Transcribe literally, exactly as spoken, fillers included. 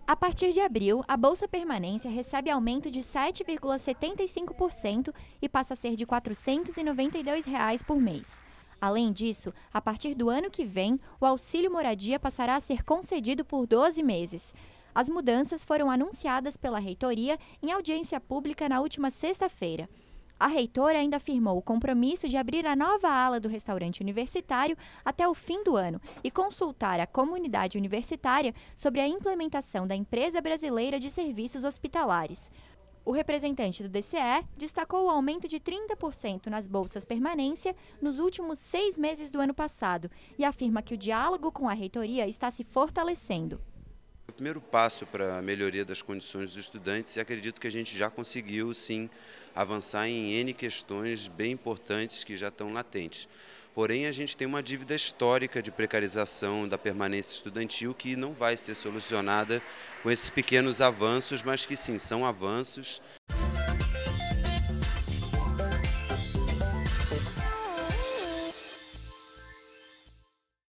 A partir de abril, a Bolsa Permanência recebe aumento de sete vírgula setenta e cinco por cento e passa a ser de quatrocentos e noventa e dois reais por mês. Além disso, a partir do ano que vem, o auxílio moradia passará a ser concedido por doze meses. As mudanças foram anunciadas pela reitoria em audiência pública na última sexta-feira. A reitora ainda afirmou o compromisso de abrir a nova ala do restaurante universitário até o fim do ano e consultar a comunidade universitária sobre a implementação da Empresa Brasileira de Serviços Hospitalares. O representante do D C E destacou o aumento de trinta por cento nas bolsas permanência nos últimos seis meses do ano passado e afirma que o diálogo com a reitoria está se fortalecendo. O primeiro passo para a melhoria das condições dos estudantes, e acredito que a gente já conseguiu, sim, avançar em N questões bem importantes que já estão latentes. Porém, a gente tem uma dívida histórica de precarização da permanência estudantil que não vai ser solucionada com esses pequenos avanços, mas que sim, são avanços